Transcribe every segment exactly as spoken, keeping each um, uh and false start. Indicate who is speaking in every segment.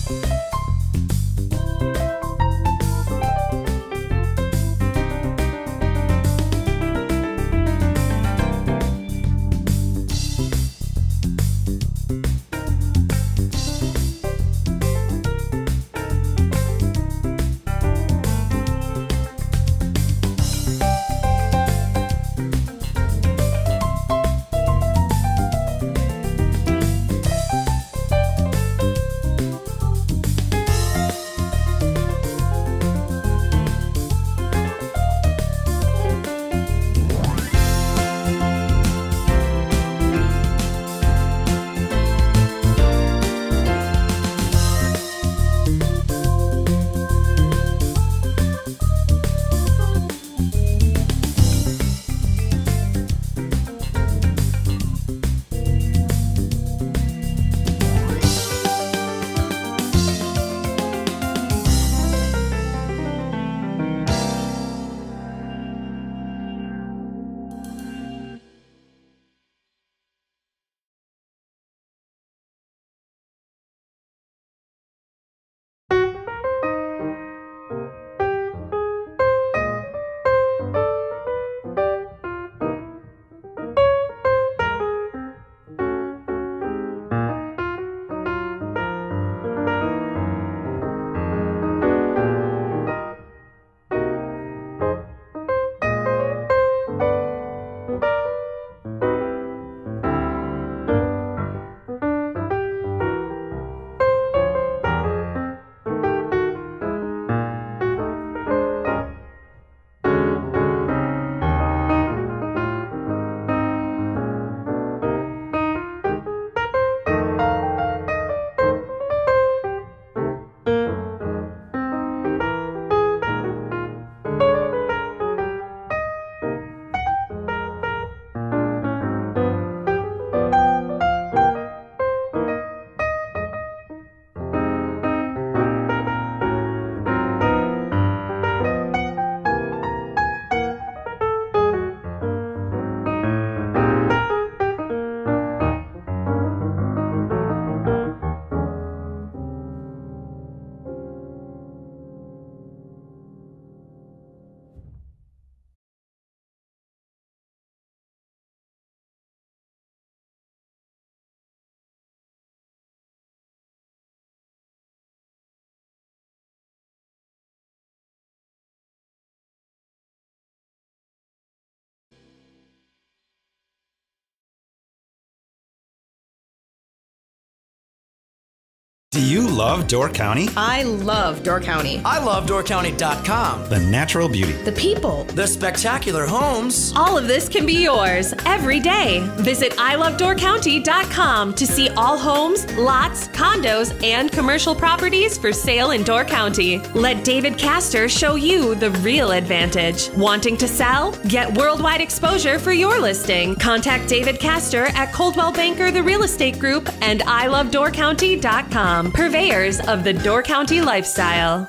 Speaker 1: Do you love Door County?
Speaker 2: I love Door County.
Speaker 3: I love Door County dot com.
Speaker 1: The natural beauty.
Speaker 2: The people.
Speaker 3: The spectacular homes.
Speaker 2: All of this can be yours every day. Visit I love Door County dot com to see all homes, lots, condos, and commercial properties for sale in Door County. Let David Castor show you the real advantage. Wanting to sell? Get worldwide exposure for your listing. Contact David Castor at Coldwell Banker The Real Estate Group and I love Door County dot com. Purveyors of the Door County lifestyle.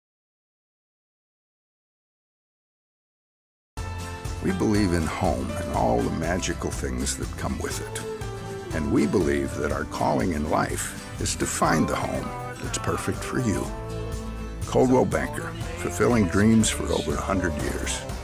Speaker 4: We believe in home and all the magical things that come with it. And we believe that our calling in life is to find the home that's perfect for you. Coldwell Banker, fulfilling dreams for over one hundred years.